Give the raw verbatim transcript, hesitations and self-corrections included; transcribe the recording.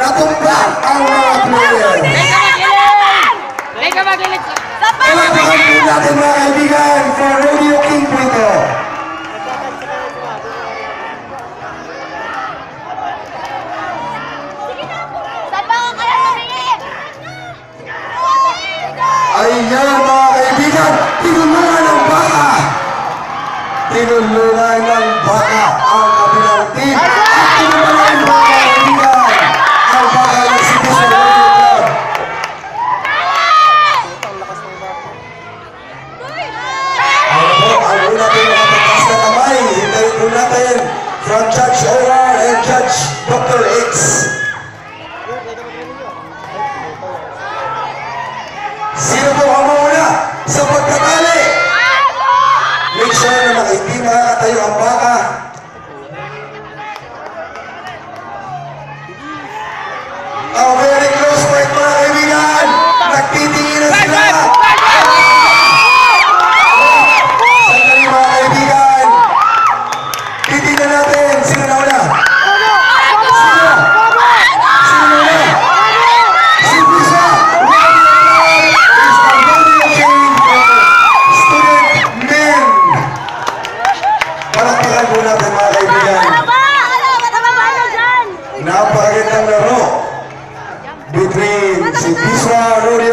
natumba ang mga player. Teka magilit! Palakpakan po natin mga kaibigan for Rodeo King po ito. Ayan mga kaibigan, tinulungan ng baka. Tinulungan ng baka ang kabilang team. At tinulungan mga kaibigan ang baka ng City sa Rodeo Club. Ano po, ang una natin nakapagkas na kamay. Hintayin po natin from Judge O R and Judge Doctor X. Sino po ang mauna sa pagkatali? Make sure na hindi makakatayo ang baka. Oh, very close fight mga kaibigan. Nagtitingin na sila. Sandali mga kaibigan. Titingnan natin. Sino na una? Sino? Sino na una? Simple siya. Palakpakan po natin mga kaibigan. Napakagandang laro between si Piswa Rodeo